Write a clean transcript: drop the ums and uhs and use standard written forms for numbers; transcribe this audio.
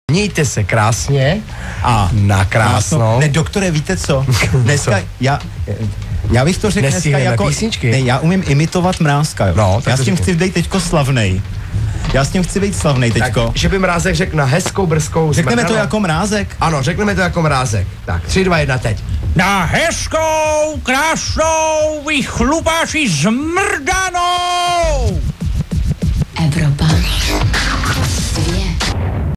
Mějte se krásně a na krásnou. Ne, doktore, víte co? Dneska, já bych to řekl dneska jako... písničky. Ne, já umím imitovat Mrázka, jo. No, já s tím chci být teďko slavnej. Já s tím chci být slavnej teďko. Tak, že by Mrázek řekl na hezkou brzkou Řekneme to jako Mrázek? Ano, řekneme to jako Mrázek. Tak, 3, 2, 1, teď. Na hezkou, krásnou, vy chlupáši zmrdanou!